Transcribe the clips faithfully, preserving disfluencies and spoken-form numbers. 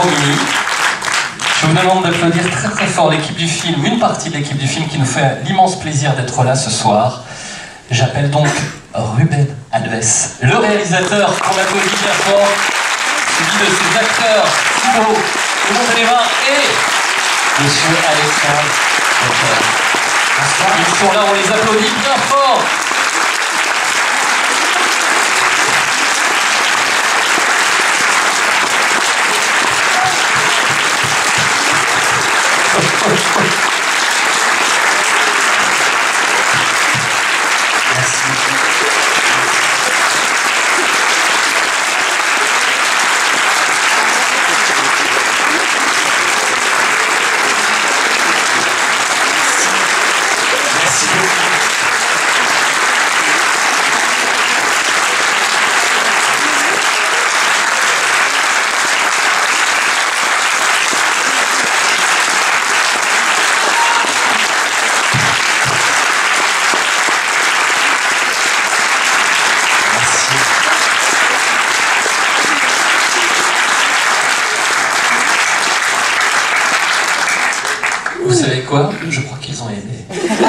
Romilly. Je vous demande d'applaudir très très fort l'équipe du film, une partie de l'équipe du film qui nous fait l'immense plaisir d'être là ce soir. J'appelle donc Ruben Alves, le réalisateur qu'on applaudit bien fort, suivi de ses acteurs, Thibaut, le monde des mains et Monsieur Alexandre. Bonsoir, ils sont là, on les applaudit bien fort. Vous savez quoi? Je crois qu'ils ont aimé.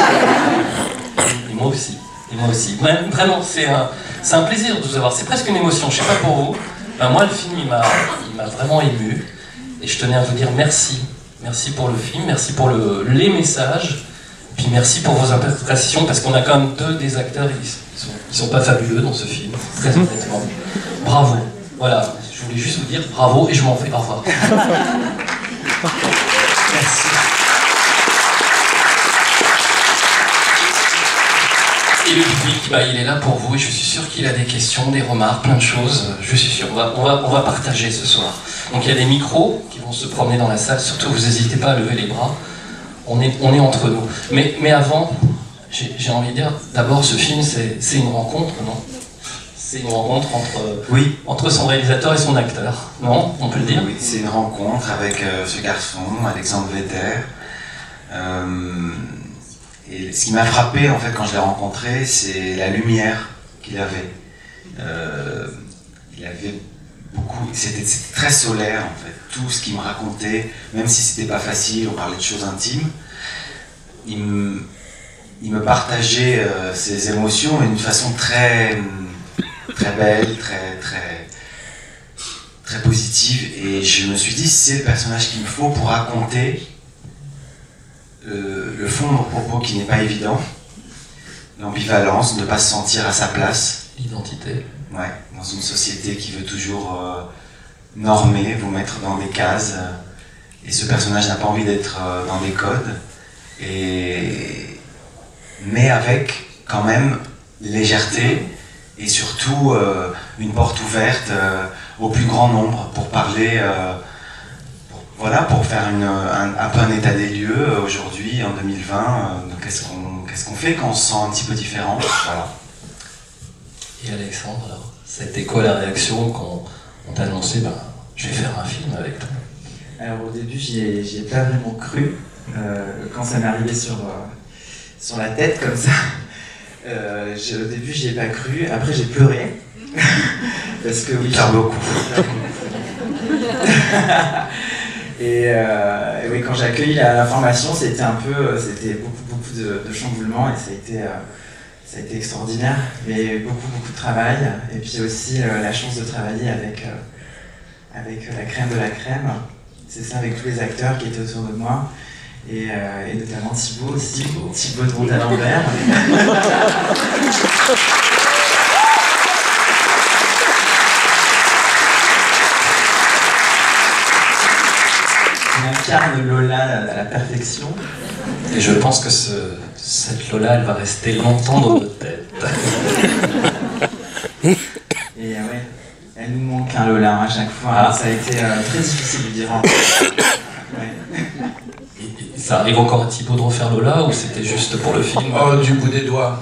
Et moi aussi. Et moi aussi. Vraiment, c'est un, c'est un plaisir de vous avoir. C'est presque une émotion. Je sais pas pour vous. Ben, moi, le film, il m'a, il m'a vraiment ému. Et je tenais à vous dire merci. Merci pour le film. Merci pour le, les messages. Puis merci pour vos interprétations. Parce qu'on a quand même deux des acteurs. Ils sont, ils sont pas fabuleux dans ce film. Très honnêtement. Bravo. Voilà. Je voulais juste vous dire bravo et je m'en vais. Au revoir. Merci. Et le public, bah, il est là pour vous et je suis sûr qu'il a des questions, des remarques, plein de choses. Je suis sûr, on va, on va, on va partager ce soir. Donc il y a des micros qui vont se promener dans la salle, surtout vous n'hésitez pas à lever les bras. On est, on est entre nous. Mais, mais avant, j'ai envie de dire, d'abord ce film c'est une rencontre, non? C'est une rencontre entre, oui. entre son réalisateur et son acteur, non? On peut le dire? Oui, c'est une rencontre avec euh, ce garçon, Alexandre Vetter. Euh, Et ce qui m'a frappé en fait quand je l'ai rencontré, c'est la lumière qu'il avait. Euh, il avait beaucoup, c'était très solaire en fait. Tout ce qu'il me racontait, même si c'était pas facile, on parlait de choses intimes, il me, il me partageait euh, ses émotions d'une façon très, très belle, très, très, très positive. Et je me suis dit, c'est le personnage qu'il me faut pour raconter. Le, le fond de mon propos qui n'est pas évident, l'ambivalence, ne pas se sentir à sa place. L'identité. Ouais, dans une société qui veut toujours euh, normer, vous mettre dans des cases, euh, et ce personnage n'a pas envie d'être euh, dans des codes, et... mais avec quand même légèreté, et surtout euh, une porte ouverte euh, au plus grand nombre pour parler... Euh, Voilà, pour faire une, un, un peu un état des lieux aujourd'hui, en deux mille vingt, euh, qu'est-ce qu'on qu'est-ce qu'on fait quand on se sent un petit peu différent, voilà. Et Alexandre, alors, ça a été quoi la réaction quand on t'a annoncé, ben, je vais faire un film avec toi? Alors au début, j'y ai, j'y ai pas vraiment cru, euh, quand ça m'est arrivé sur, euh, sur la tête comme ça. Euh, au début, j'y ai pas cru, après j'ai pleuré, parce que oui, il pleure beaucoup. Et, euh, et oui, quand j'ai accueilli l'information, c'était un peu, c'était beaucoup, beaucoup de, de chamboulements et ça a été, euh, ça a été extraordinaire, mais beaucoup, beaucoup de travail. Et puis aussi euh, la chance de travailler avec, euh, avec la crème de la crème. C'est ça, avec tous les acteurs qui étaient autour de moi. Et, euh, et notamment Thibaut aussi, Thibaut, Thibaut de Montalembert. On incarne Lola à la perfection. Et je pense que ce, cette Lola, elle va rester longtemps dans notre tête. Et euh, ouais, elle nous manque un Lola à chaque fois. Ah. Ça a été euh, très difficile de dire. Ouais. Et, et ça arrive encore à Thibaut de refaire Lola ou c'était juste pour le film? Oh, du bout des doigts.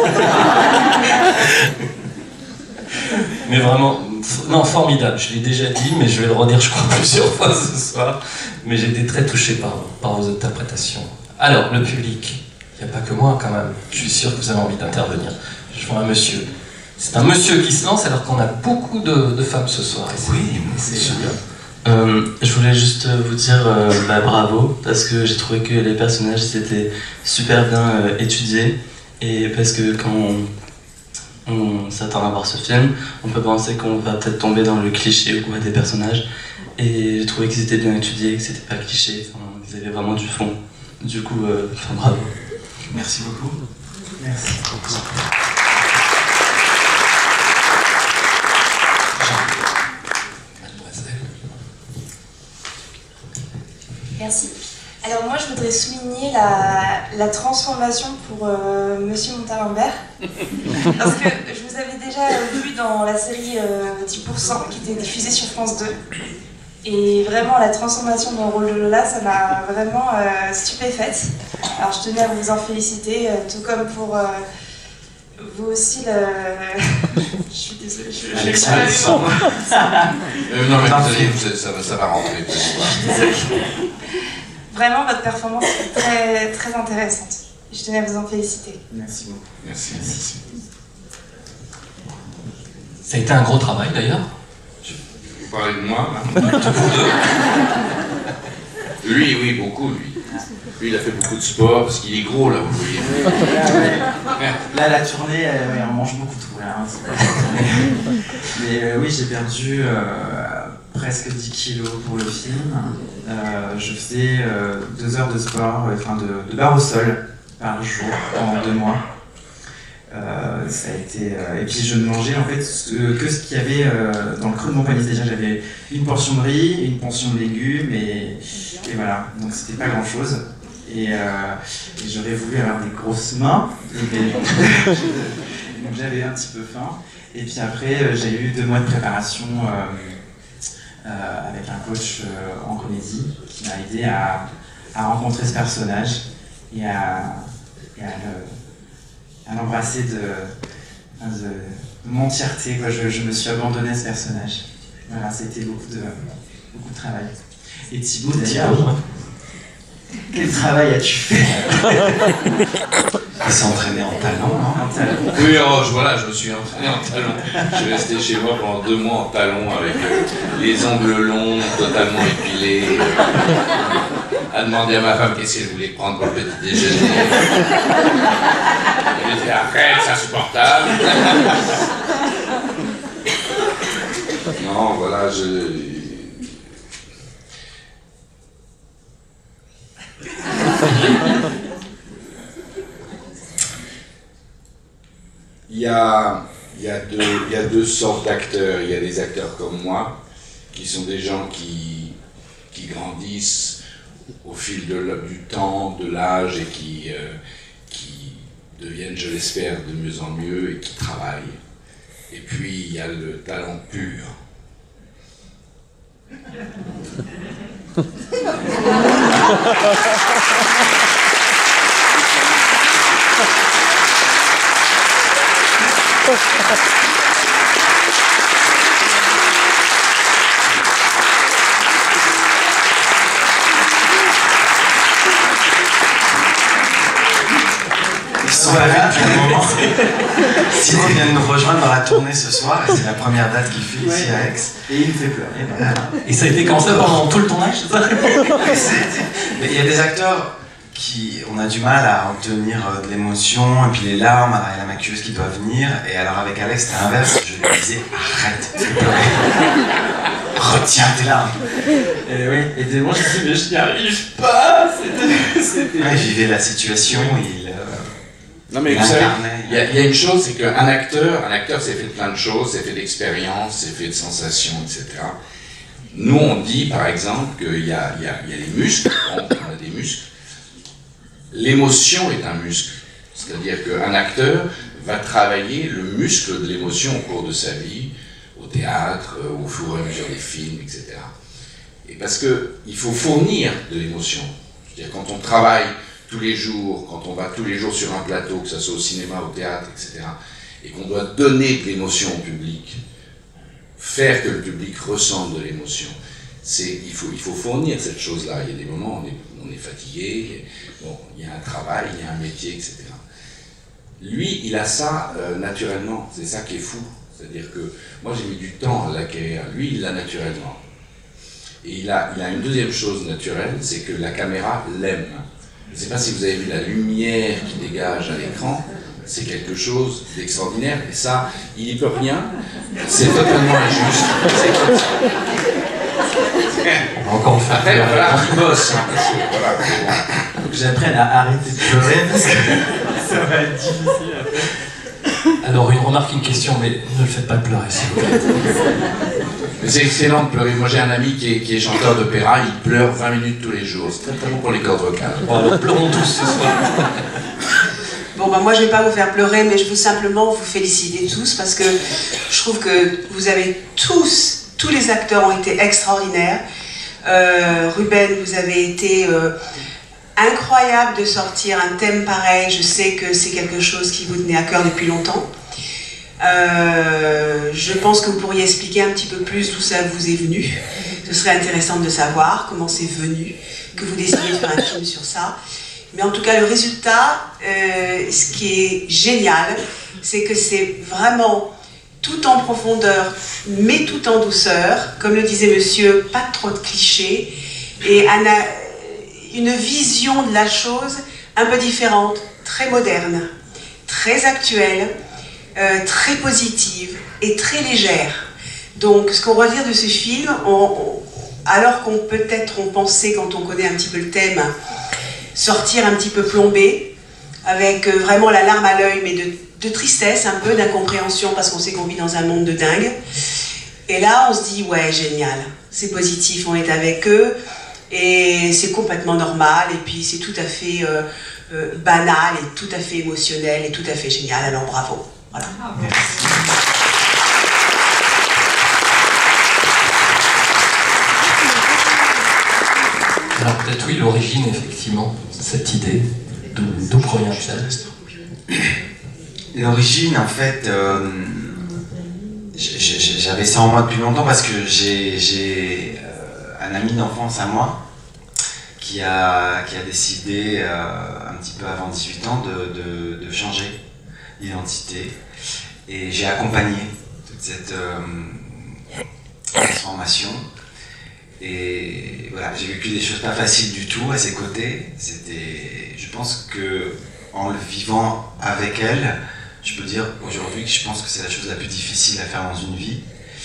Mais vraiment, non, formidable, je l'ai déjà dit, mais je vais le redire, je crois, plusieurs fois ce soir. Mais j'ai été très touché par, par vos interprétations. Alors, le public, il n'y a pas que moi quand même, je suis sûr que vous avez envie d'intervenir. Je vois un monsieur. C'est un monsieur qui se lance alors qu'on a beaucoup de, de femmes ce soir. Oui, c'est bien. Euh, je voulais juste vous dire euh, bah, bravo, parce que j'ai trouvé que les personnages étaient super bien euh, étudiés, et parce que quand on, on s'attend à voir ce film, on peut penser qu'on va peut-être tomber dans le cliché ou quoi des personnages, et j'ai trouvé qu'ils étaient bien étudiés, que c'était pas cliché, enfin, ils avaient vraiment du fond. Du coup, euh, enfin, bravo. Merci beaucoup. Merci. Merci. Alors moi, je voudrais souligner la, la transformation pour euh, Monsieur Montalembert. Parce que je vous avais déjà vu dans la série euh, dix pour cent qui était diffusée sur France deux. Et vraiment, la transformation dans le rôle de Lola, ça m'a vraiment euh, stupéfaite. Alors je tenais à vous en féliciter, euh, tout comme pour euh, vous aussi le... je suis désolée, je, je Alexandre. euh, non mais vous allez, vous, ça, va, ça va rentrer. Vraiment, votre performance est très, très intéressante. Je tenais à vous en féliciter. Merci beaucoup. Merci. Merci. Ça a été un gros travail d'ailleurs. Vous parlez de moi, là? Lui, oui, beaucoup, lui. Lui, il a fait beaucoup de sport, parce qu'il est gros, là, vous voyez. Là, la tournée, euh, ouais, on mange beaucoup tout, là. Hein, mais euh, oui, j'ai perdu euh, presque dix kilos pour le film. Euh, je faisais euh, deux heures de sport, enfin de, de barre au sol par jour pendant deux mois. Euh, ça a été, euh, et puis je ne mangeais en fait ce, que ce qu'il y avait euh, dans le creux de mon panier. C'est-à-dire j'avais une portion de riz, une portion de légumes, et, et voilà. Donc c'était pas grand-chose. Et, euh, et j'aurais voulu avoir des grosses mains. Et, donc j'avais un petit peu faim. Et puis après, j'ai eu deux mois de préparation euh, euh, avec un coach euh, en comédie qui m'a aidé à, à rencontrer ce personnage et à, et à le à l'embrasser de, de, de mon entièreté. Quoi. Je, je me suis abandonné à ce personnage. Voilà, c'était beaucoup de, beaucoup de travail. Et Thibaut, d'ailleurs, quel travail as-tu fait? Il s'est entraîné en talons, non? En talons. Oui, oh, je, voilà, je me suis entraîné en talons. Je suis resté chez moi pendant deux mois en talons avec euh, les ongles longs, totalement épilés. Euh, à demander à ma femme qu'est-ce qu'elle voulait prendre pour le petit déjeuner. Elle disait arrête, c'est insupportable. Non, voilà, je. Il y a, il y a deux, il y a deux sortes d'acteurs. Il y a des acteurs comme moi, qui sont des gens qui, qui grandissent au fil de, du temps, de l'âge, et qui, euh, qui deviennent, je l'espère, de mieux en mieux, et qui travaillent. Et puis, il y a le talent pur. Ils sont pas vus depuis un moment. Simon vient de nous rejoindre dans la tournée ce soir, et c'est la première date qu'il fait ici à Aix. Et il me fait pleurer. Voilà. Et ça a été comme ça pendant tout le tournage, c'est ça? Mais il y a des acteurs qui, on a du mal à obtenir de l'émotion, et puis les larmes, et la maquilleuse qui doit venir. Et alors avec Alex, c'était l'inverse. Je lui disais, arrête de pleurer. Retiens tes larmes. Et oui, et des moments, je me dis, mais je n'y arrive pas. C'était. Ouais, il vivait la situation, il. Euh, Non mais il vous savez, incarnait. il y, a, il y a une chose, c'est qu'un acteur, un acteur c'est fait de plein de choses, c'est fait d'expériences, c'est fait de sensations, et cetera. Nous on dit par exemple qu'il y a, il y, a, il y a les muscles, on a des muscles. L'émotion est un muscle, c'est-à-dire qu'un acteur va travailler le muscle de l'émotion au cours de sa vie, au théâtre, au fur et à mesure des films, et cetera. Et parce qu'il faut fournir de l'émotion, c'est-à-dire quand on travaille tous les jours, quand on va tous les jours sur un plateau, que ce soit au cinéma, au théâtre, et cetera, et qu'on doit donner de l'émotion au public, faire que le public ressente de l'émotion, c'est, il faut, il faut fournir cette chose-là. Il y a des moments où on est, on est fatigué, bon, il y a un travail, il y a un métier, et cetera. Lui, il a ça euh, naturellement, c'est ça qui est fou. C'est-à-dire que moi j'ai mis du temps à l'acquérir, lui il l'a naturellement. Et il a, il a une deuxième chose naturelle, c'est que la caméra l'aime. Je ne sais pas si vous avez vu la lumière qui dégage à l'écran, c'est quelque chose d'extraordinaire, et ça, il n'y peut rien, c'est totalement injuste, c'est comme ça. On va encore le faire. Après, il va falloir qu'il bosse. Hein, voilà. Faut que j'apprenne à arrêter de pleurer parce que ça va être difficile après. Alors, une remarque, une question, mais ne le faites pas pleurer, s'il vous plaît. Mais c'est excellent de pleurer. Moi, j'ai un ami qui est, qui est chanteur d'opéra, il pleure vingt minutes tous les jours. C'est très très bon pour les cordes vocales. Bon, alors, pleurons tous ce soir. Bon, ben moi, je ne vais pas vous faire pleurer, mais je veux simplement vous féliciter tous parce que je trouve que vous avez tous, tous les acteurs ont été extraordinaires. Euh, Ruben, vous avez été euh, incroyable de sortir un thème pareil. Je sais que c'est quelque chose qui vous tenait à cœur depuis longtemps. Euh, je pense que vous pourriez expliquer un petit peu plus d'où ça vous est venu. Ce serait intéressant de savoir comment c'est venu, que vous décidiez de faire un film sur ça. Mais en tout cas, le résultat, euh, ce qui est génial, c'est que c'est vraiment tout en profondeur, mais tout en douceur. Comme le disait monsieur, pas trop de clichés. Et une vision de la chose un peu différente, très moderne, très actuelle, euh, très positive et très légère. Donc, ce qu'on va dire de ce film, on, on, alors qu'on peut-être on pensait, quand on connaît un petit peu le thème, sortir un petit peu plombé, avec vraiment la larme à l'œil, mais de, de tristesse, un peu d'incompréhension, parce qu'on sait qu'on vit dans un monde de dingue. Et là, on se dit, ouais, génial, c'est positif, on est avec eux, et c'est complètement normal, et puis c'est tout à fait euh, euh, banal, et tout à fait émotionnel, et tout à fait génial, alors bravo. Voilà. Merci. Alors peut-être oui, l'origine, effectivement, cette idée, d'où provient-elle? L'origine, en fait, euh, j'avais ça en moi depuis longtemps parce que j'ai euh, un ami d'enfance à moi qui a, qui a décidé, euh, un petit peu avant dix-huit ans, de, de, de changer d'identité. Et j'ai accompagné toute cette euh, transformation. Et voilà, j'ai vécu des choses pas faciles du tout à ses côtés. C'était, je pense que en le vivant avec elle, je peux dire aujourd'hui que je pense que c'est la chose la plus difficile à faire dans une vie.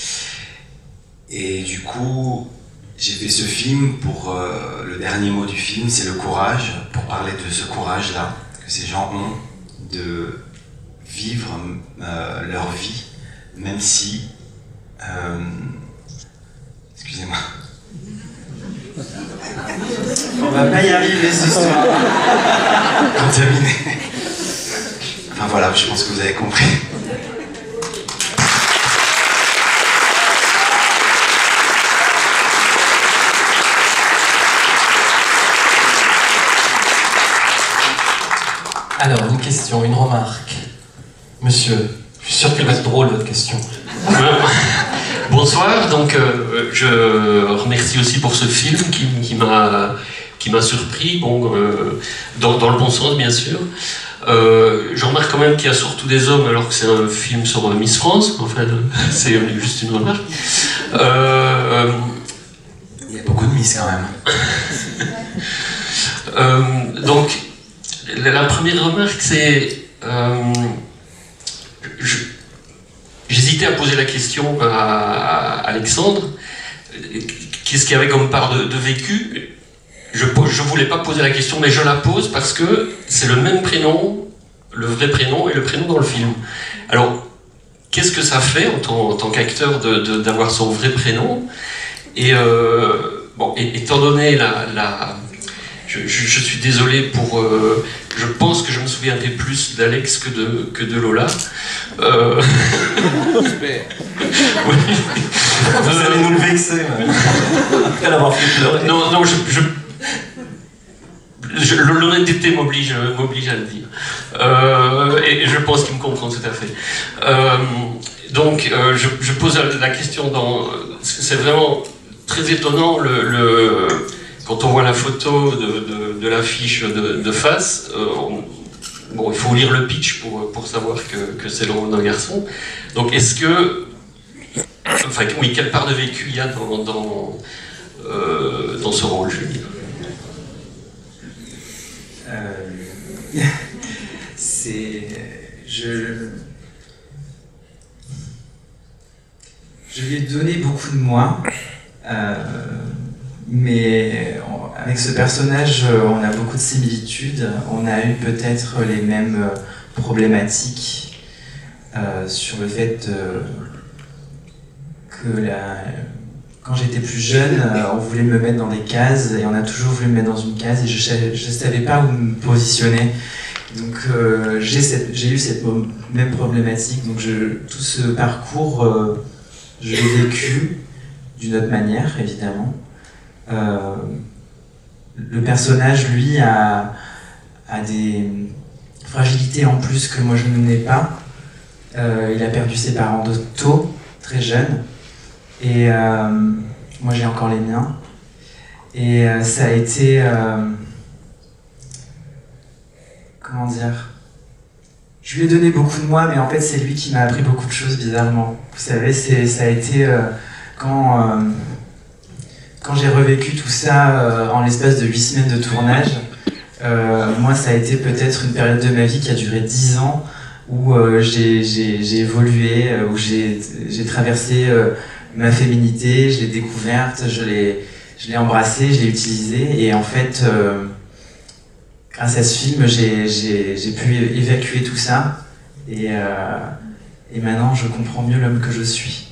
Et du coup, j'ai fait ce film pour euh, le dernier mot du film, c'est le courage, pour parler de ce courage-là que ces gens ont de vivre euh, leur vie, même si, euh, excusez-moi. On va pas y arriver ce soir. Contaminé. Enfin voilà, je pense que vous avez compris. Alors, une question, une remarque. Monsieur, je suis sûr qu'elle va être drôle, votre question. Bonsoir, donc euh, je remercie aussi pour ce film qui, qui m'a qui m'a surpris, bon, euh, dans, dans le bon sens bien sûr. Euh, je remarque quand même qu'il y a surtout des hommes alors que c'est un film sur euh, Miss France, en fait, c'est juste une remarque. Euh, Il y a beaucoup de Miss quand même. euh, donc, la, la première remarque c'est... Euh, J'hésitais à poser la question à, à Alexandre, qu'est-ce qu'il y avait comme part de, de vécu? Je ne voulais pas poser la question, mais je la pose parce que c'est le même prénom, le vrai prénom et le prénom dans le film. Alors, qu'est-ce que ça fait en tant, en tant qu'acteur d'avoir son vrai prénom? Et, euh, bon, et étant donné la... la je, je, je suis désolé pour... Euh, je pense que je me souviendrai plus d'Alex que de, que de Lola. Euh... J'espère. Oui. Vous allez nous le vexer, après l'avoir fait pleurer. Non, non, je... je... L'honnêteté m'oblige m'oblige à le dire. Euh, et je pense qu'il me comprend tout à fait. Euh, donc, euh, je, je pose la question dans... C'est vraiment très étonnant, le, le, quand on voit la photo de, de, de l'affiche de, de face, euh, on, bon, il faut lire le pitch pour, pour savoir que, que c'est le rôle d'un garçon. Donc, est-ce que... Enfin, oui, quelle part de vécu il y a dans... dans euh, dans ce rôle, je veux dire. Euh, c'est... Je... Je lui ai donné beaucoup de moi, euh, mais avec ce personnage, on a beaucoup de similitudes. On a eu peut-être les mêmes problématiques euh, sur le fait de, que la, quand j'étais plus jeune, on voulait me mettre dans des cases et on a toujours voulu me mettre dans une case et je ne savais pas où me positionner. Donc euh, j'ai, cette, j'ai eu cette même problématique. Donc je, tout ce parcours, euh, je l'ai vécu d'une autre manière, évidemment. Euh, le personnage, lui, a, a des fragilités en plus que moi je n'ai pas. Euh, il a perdu ses parents de tôt, très jeune. Et euh, moi j'ai encore les miens. Et euh, ça a été... Euh, comment dire, je lui ai donné beaucoup de moi, mais en fait c'est lui qui m'a appris beaucoup de choses bizarrement. Vous savez, c'est, ça a été euh, quand, euh, quand j'ai revécu tout ça euh, en l'espace de huit semaines de tournage, euh, moi ça a été peut-être une période de ma vie qui a duré dix ans, où euh, j'ai, j'ai, j'ai évolué, euh, où j'ai, j'ai traversé euh, ma féminité, je l'ai découverte, je l'ai, je l'ai embrassée, je l'ai utilisée, et en fait... Euh, grâce à ce film, j'ai, j'ai, j'ai pu évacuer tout ça et, euh, et maintenant je comprends mieux l'homme que je suis.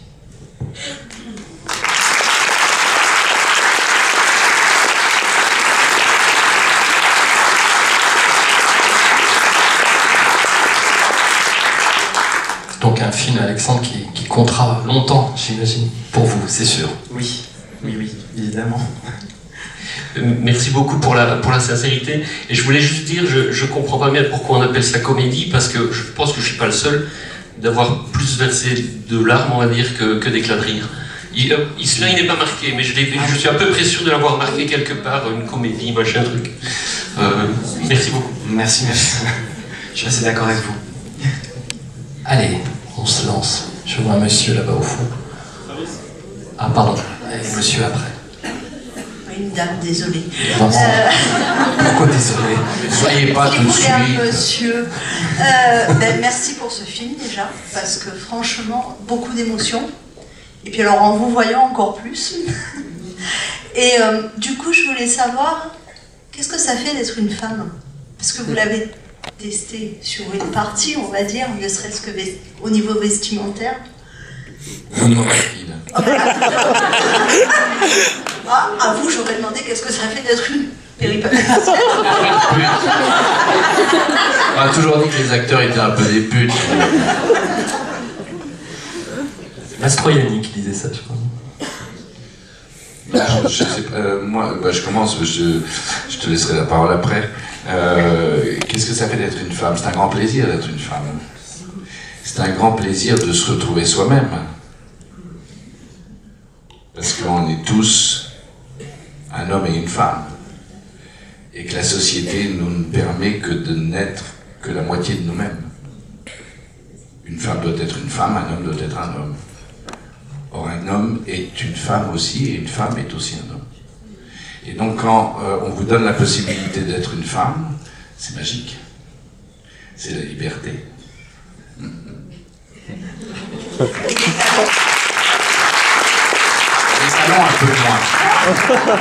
Donc un film, Alexandre, qui, qui comptera longtemps, j'imagine, pour vous, c'est sûr. Oui, oui, oui, évidemment. Merci beaucoup pour la, pour la sincérité. Et je voulais juste dire, je, je comprends pas bien pourquoi on appelle ça comédie, parce que je pense que je suis pas le seul d'avoir plus versé de larmes, on va dire, que, que d'éclats de rire. Il, il, celui-là, il n'est pas marqué, mais je, je suis à peu près sûr de l'avoir marqué quelque part, une comédie, machin truc. Euh, merci beaucoup. Merci, merci. Je suis assez d'accord avec vous. Allez, on se lance. Je vois un monsieur là-bas au fond. Ah, pardon. Allez, monsieur après. Une dame, désolée. Euh... Pourquoi désolée? Soyez pas tout de suite. Monsieur. Euh, ben, merci pour ce film déjà, parce que franchement, beaucoup d'émotions. Et puis alors en vous voyant encore plus. Et euh, du coup, je voulais savoir, qu'est-ce que ça fait d'être une femme? Parce que vous l'avez testé sur une partie, on va dire, ne serait-ce que vest- au niveau vestimentaire. Non, non, rapide. Ah, à vous, j'aurais demandé qu'est-ce que ça fait d'être une péripatéticienne. On a toujours dit que les acteurs étaient un peu des putes. Mastroianni qui disait ça, je crois. Alors, je sais pas, euh, moi, bah, je commence, je, je te laisserai la parole après. Euh, qu'est-ce que ça fait d'être une femme? C'est un grand plaisir d'être une femme. C'est un grand plaisir de se retrouver soi-même. Parce qu'on est tous un homme et une femme. Et que la société nous ne permet que de n'être que la moitié de nous-mêmes. Une femme doit être une femme, un homme doit être un homme. Or, un homme est une femme aussi, et une femme est aussi un homme. Et donc, quand euh, on vous donne la possibilité d'être une femme, c'est magique. C'est la liberté. Mmh. Les salons un peu moins.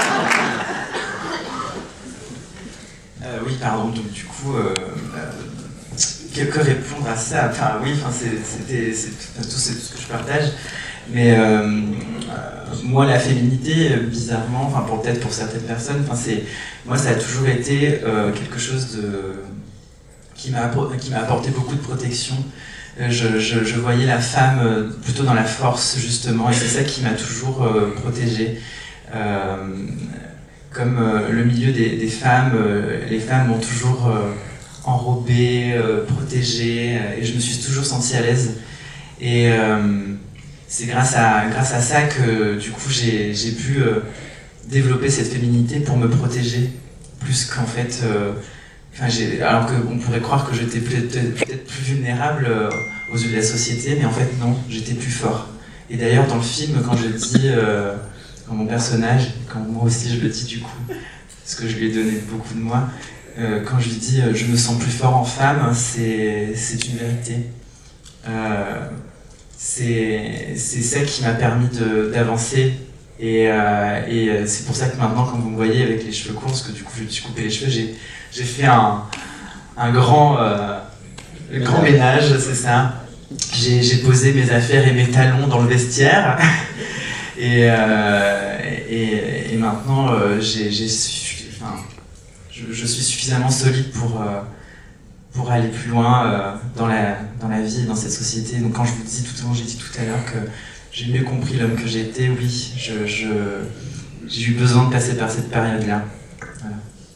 Euh, oui, pardon, donc du coup, euh, euh, que, que répondre à ça? Enfin, oui, enfin, c'est, c'était, c'est, tout, c'est tout ce que je partage. Mais euh, euh, moi, la féminité, bizarrement, enfin, pour, peut-être pour certaines personnes, enfin, c'est, moi, ça a toujours été euh, quelque chose de, qui, m'a, qui m'a apporté beaucoup de protection. Je, je, je voyais la femme plutôt dans la force, justement, et c'est ça qui m'a toujours euh, protégée. Euh, comme euh, le milieu des, des femmes, euh, les femmes m'ont toujours euh, enrobée, euh, protégée, euh, et je me suis toujours sentie à l'aise. Et euh, c'est grâce à, grâce à ça que du coup j'ai, j'ai pu euh, développer cette féminité pour me protéger, plus qu'en fait... Euh, Enfin, j'ai, alors qu'on pourrait croire que j'étais peut-être, peut-être plus vulnérable euh, aux yeux de la société, mais en fait non, j'étais plus fort. Et d'ailleurs dans le film, quand je dis, euh, quand mon personnage, quand moi aussi je le dis du coup, parce que je lui ai donné beaucoup de moi, euh, quand je lui dis euh, je me sens plus fort en femme, c'est c'est une vérité. Euh, c'est c'est ça qui m'a permis d'avancer. Et, euh, et c'est pour ça que maintenant, quand vous me voyez avec les cheveux courts, parce que du coup je me suis coupé les cheveux, j'ai j'ai fait un, un grand, euh, grand ménage, c'est ça. J'ai posé mes affaires et mes talons dans le vestiaire. et, euh, et, et maintenant, euh, j'ai, j'ai, enfin, je, je suis suffisamment solide pour, euh, pour aller plus loin euh, dans, la, dans la vie et dans cette société. Donc quand je vous dis, tout au long, j'ai dit tout à l'heure que j'ai mieux compris l'homme que j'étais, oui, je, je, j'ai eu besoin de passer par cette période-là. Voilà.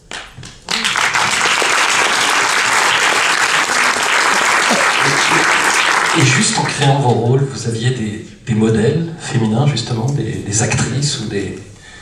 Et juste en créant vos rôles, vous aviez des, des modèles féminins, justement, des, des actrices ou des...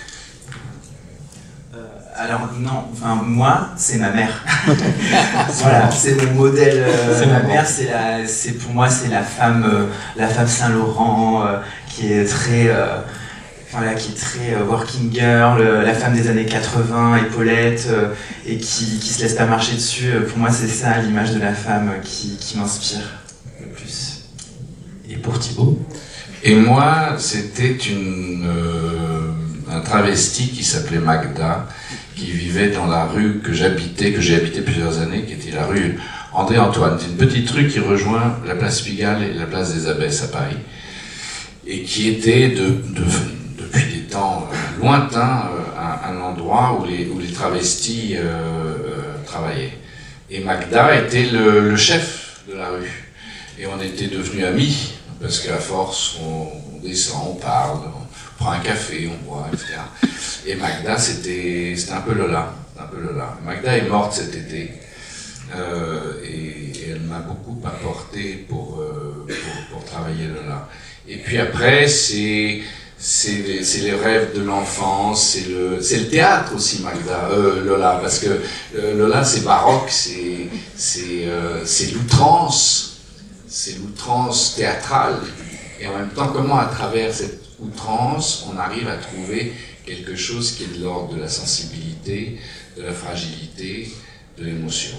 Euh, alors non, enfin moi, c'est ma mère. Voilà, c'est mon modèle. Euh, ma mère, c'est la, c'est pour moi, c'est la femme, euh, la femme Saint-Laurent, euh, qui est très, euh, voilà, qui est très euh, working girl, euh, la femme des années quatre-vingts, épaulette, euh, et qui, qui se laisse pas marcher dessus. Pour moi, c'est ça l'image de la femme qui, qui m'inspire le plus. Et pour Thibaut? Et moi, c'était une euh, un travesti qui s'appelait Magda, qui vivait dans la rue que j'habitais, que j'ai habité plusieurs années, qui était la rue André-Antoine. C'est une petite rue qui rejoint la place Pigalle et la place des Abbesses à Paris, et qui était de, de, depuis des temps lointains un, un endroit où les, où les travestis euh, euh, travaillaient. Et Magda était le, le chef de la rue. Et on était devenus amis, parce qu'à force, on, on descend, on parle, on prend un café, on boit, et cetera. Et Magda, c'était un peu Lola, un peu Lola. Magda est morte cet été, euh, et, et elle m'a beaucoup apporté pour, euh, pour, pour travailler Lola. Et puis après, c'est c'est les rêves de l'enfance, c'est le, le théâtre aussi, Magda, euh, Lola, parce que euh, Lola, c'est baroque, c'est euh, l'outrance. C'est l'outrance théâtrale, et en même temps, comment à travers cette outrance, on arrive à trouver quelque chose qui est de l'ordre de la sensibilité, de la fragilité, de l'émotion.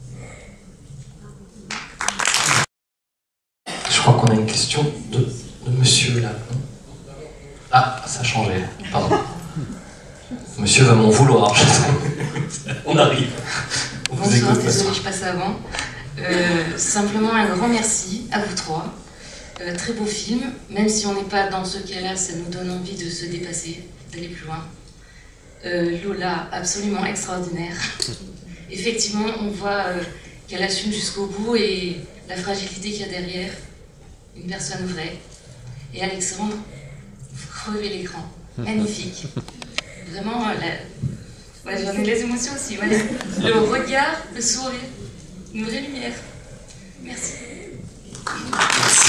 Je crois qu'on a une question de, de monsieur là. Ah, ça a changé, pardon. Monsieur va m'en vouloir. On arrive. On vous Bonsoir, écoute, désolé, je passe avant. Euh, simplement un grand merci à vous trois. Euh, très beau film, même si on n'est pas dans ce cas-là, ça nous donne envie de se dépasser, d'aller plus loin. Euh, Lola, absolument extraordinaire. Effectivement, on voit euh, qu'elle assume jusqu'au bout et la fragilité qu'il y a derrière. Une personne vraie. Et Alexandre, vous crevez l'écran. Magnifique. Vraiment, euh, la... ouais, j'en ai les émotions aussi. Ouais. Le regard, le sourire. Une vraie lumière. Merci. Merci.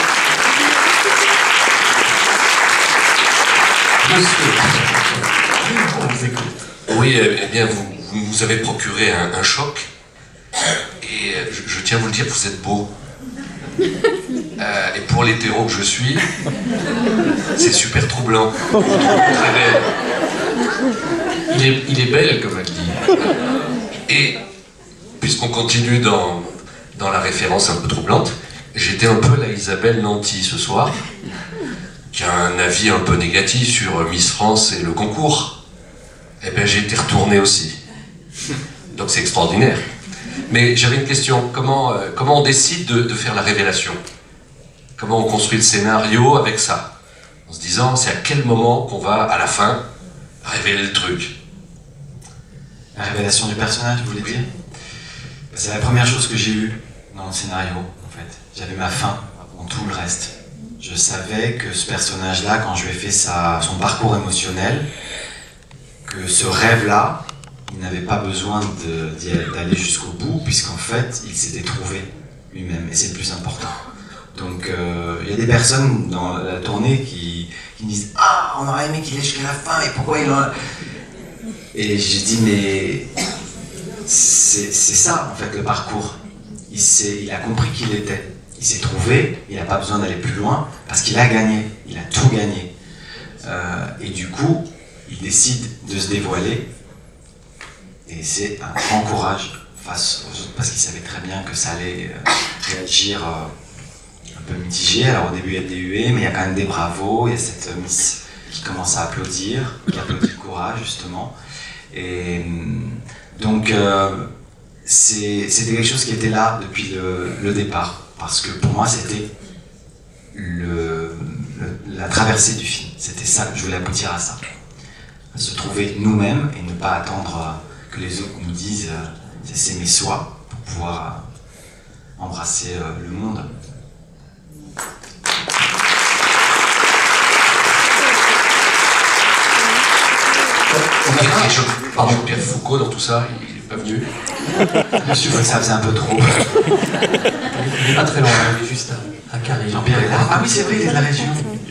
Monsieur, on vous écoute. Oui, eh bien, vous, vous nous avez procuré un, un choc. Et je, je tiens à vous le dire, vous êtes beau. Euh, et pour l'hétéro que je suis, c'est super troublant. Très belle. Il est, il est belle, comme elle dit. Et puisqu'on continue dans, dans la référence un peu troublante, j'étais un peu la Isabelle Nanty ce soir, qui a un avis un peu négatif sur Miss France et le concours. Eh bien, j'ai été retourné aussi. Donc c'est extraordinaire. Mais j'avais une question, comment, euh, comment on décide de, de faire la révélation? Comment on construit le scénario avec ça? En se disant, c'est à quel moment qu'on va, à la fin, révéler le truc? La révélation du personnage, vous voulez dire? C'est la première chose que j'ai eue dans le scénario, en fait. J'avais ma fin avant tout le reste. Je savais que ce personnage-là, quand je lui ai fait sa, son parcours émotionnel, que ce rêve-là, il n'avait pas besoin d'aller jusqu'au bout, puisqu'en fait, il s'était trouvé lui-même, et c'est le plus important. Donc, euh, il y a des personnes dans la tournée qui, qui me disent « Ah, on aurait aimé qu'il ait jusqu'à la fin, et pourquoi il en... » Et j'ai dit « Mais c'est ça, en fait, le parcours. Il, il a compris qui il était. Il s'est trouvé, il n'a pas besoin d'aller plus loin, parce qu'il a gagné, il a tout gagné. Euh, et du coup, il décide de se dévoiler. Et c'est un grand courage face aux autres, parce qu'il savait très bien que ça allait euh, réagir euh, un peu mitigé. Alors au début, il y a des huées, mais il y a quand même des bravos. Il y a cette euh, Miss qui commence à applaudir, qui applaudit le courage, justement. Et donc, euh, c'était quelque chose qui était là depuis le, le départ. Parce que pour moi, c'était le, le, la traversée du film. C'était ça, je voulais aboutir à ça. À se trouver nous-mêmes et ne pas attendre euh, que les autres nous disent euh, c'est s'aimer soi pour pouvoir euh, embrasser euh, le monde. On a quelque chose. Pardon, Pierre Foucault dans tout ça, il n'est pas venu. Monsieur, ça faisait un peu trop. Il n'est pas très loin, il est juste à, à Carré. Jean-Pierre est là. Ah oui, c'est vrai, il est de la région.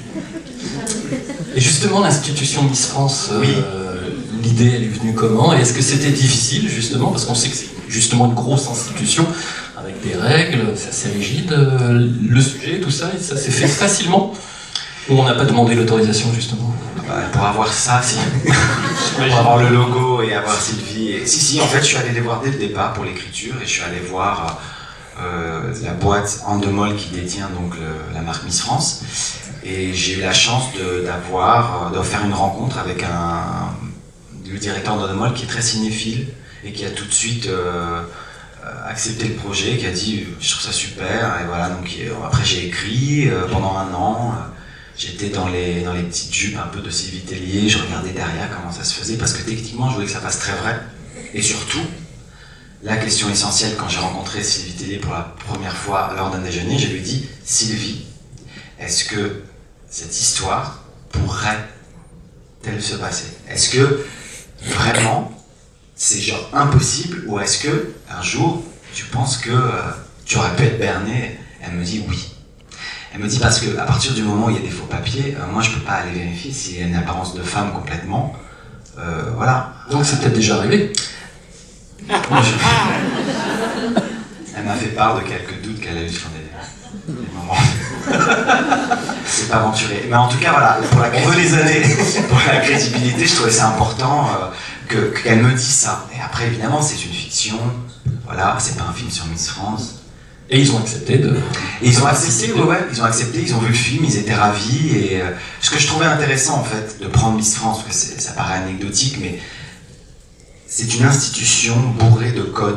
Et justement, l'institution Miss France, euh, oui. l'idée, elle est venue comment? Et est-ce que c'était difficile, justement? Parce qu'on sait que c'est justement une grosse institution, avec des règles, c'est assez rigide. Euh, le sujet, tout ça, ça s'est fait facilement? Ou on n'a pas demandé l'autorisation, justement? Bah, pour avoir ça, si. Pour avoir le logo et avoir Sylvie. Et... Si, si, en fait, je suis allé les voir dès le départ pour l'écriture et je suis allé voir euh, la boîte Endemol qui détient donc le, la marque Miss France. Et j'ai eu la chance d'avoir, de, de faire une rencontre avec un, le directeur d'Endemol qui est très cinéphile et qui a tout de suite euh, accepté le projet, qui a dit je trouve ça super. Et voilà, donc après j'ai écrit euh, pendant un an. Euh, J'étais dans les, dans les petites jupes un peu de Sylvie Tellier, je regardais derrière comment ça se faisait, parce que techniquement je voulais que ça fasse très vrai. Et surtout, la question essentielle, quand j'ai rencontré Sylvie Tellier pour la première fois lors d'un déjeuner, je lui ai dit « Sylvie, est-ce que cette histoire pourrait-elle se passer? Est-ce que vraiment c'est genre impossible, ou est-ce que un jour tu penses que euh, tu aurais pu être berné ?» Elle me dit « oui ». Elle me dit parce que à partir du moment où il y a des faux papiers, euh, moi je peux pas aller vérifier s'il y a une apparence de femme complètement. Euh, voilà. Donc c'est peut-être déjà arrivé. Moi, je... Elle m'a fait part de quelques doutes qu'elle a eu sur des, des moments. C'est pas aventuré. Mais en tout cas, voilà, pour la, pour les années, pour la crédibilité, je trouvais ça important euh, que, qu'elle me dise ça. Et après, évidemment, c'est une fiction. Voilà, c'est pas un film sur Miss France. Et ils ont accepté de... Et ils ont accepté, ouais, ouais, ils ont accepté, ils ont vu le film, ils étaient ravis. Et euh, ce que je trouvais intéressant, en fait, de prendre Miss France, parce que ça paraît anecdotique, mais c'est une institution bourrée de codes.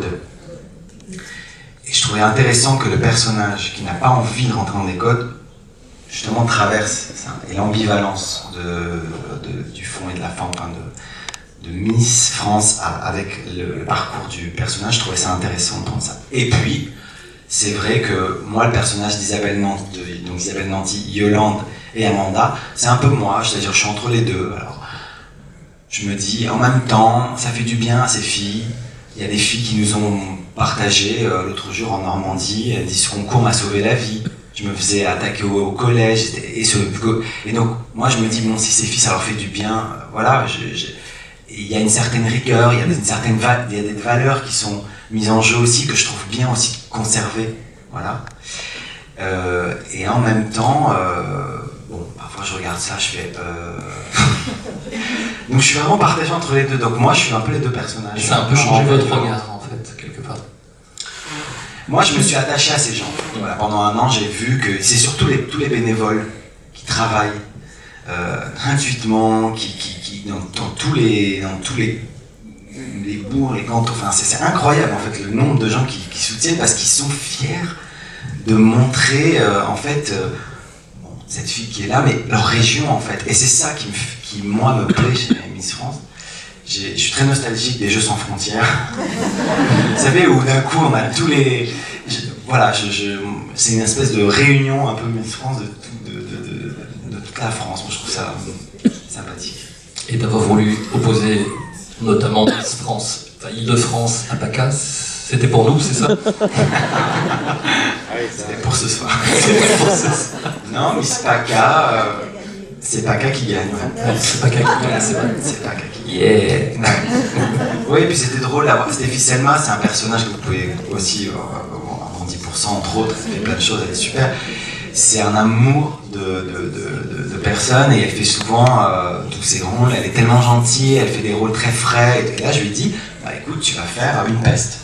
Et je trouvais intéressant que le personnage qui n'a pas envie de rentrer dans des codes, justement, traverse ça. Et l'ambivalence de, de, du fond et de la forme, enfin de, de Miss France avec le, le parcours du personnage, je trouvais ça intéressant de prendre ça. Et puis, c'est vrai que moi, le personnage d'Isabelle Nanty, donc Isabelle Nanty, Yolande et Amanda, c'est un peu moi, c'est-à-dire je suis entre les deux. Alors, je me dis, en même temps, ça fait du bien à ces filles. Il y a des filles qui nous ont partagé euh, l'autre jour en Normandie, elles disent ce concours m'a sauvé la vie. Je me faisais attaquer au, au collège, et, ce, et donc moi je me dis, bon, si ces filles ça leur fait du bien, euh, voilà, il y a une certaine rigueur, il y a une certaine va il y a des valeurs qui sont mises en jeu aussi, que je trouve bien aussi conservées, voilà. Euh, et en même temps, euh, bon, parfois je regarde ça, je fais... Euh... donc je suis vraiment partagé entre les deux, donc moi je suis un peu les deux personnages. Ça a un peu changé votre regard, en fait, quelque part. Moi je me suis attaché à ces gens, voilà, pendant un an j'ai vu que c'est surtout les, tous les bénévoles qui travaillent euh, gratuitement, qui, qui, qui dans, dans tous les... Dans tous les les bourgs, les cantons, enfin c'est incroyable en fait le nombre de gens qui, qui soutiennent parce qu'ils sont fiers de montrer euh, en fait euh, bon, cette fille qui est là, mais leur région en fait. Et c'est ça qui, me, qui moi me plaît chez Miss France. Je suis très nostalgique des Jeux sans frontières. Vous savez, où d'un coup on a tous les... Je, voilà, je, je, c'est une espèce de réunion un peu Miss France de, tout, de, de, de, de toute la France. Moi je trouve ça sympathique. Et d'avoir voulu opposer notamment Miss France, enfin Île-de-France à PACA, c'était pour nous, c'est ça? C'était pour ce soir. Pour ce soir. Non, Miss PACA, euh, c'est PACA qui gagne. Ouais. C'est PACA qui gagne, c'est vrai. C'est PACA qui gagne. Yeah. Ouais. Oui, et puis c'était drôle d'avoir Stéphie Selma, c'est un personnage que vous pouvez aussi, euh, en dix pour cent entre autres, elle fait plein de choses, elle est super. c'est un amour de, de, de, de personne et elle fait souvent euh, tous ces rôles. Elle est tellement gentille, elle fait des rôles très frais. Et là, je lui dis, bah écoute, tu vas faire une peste.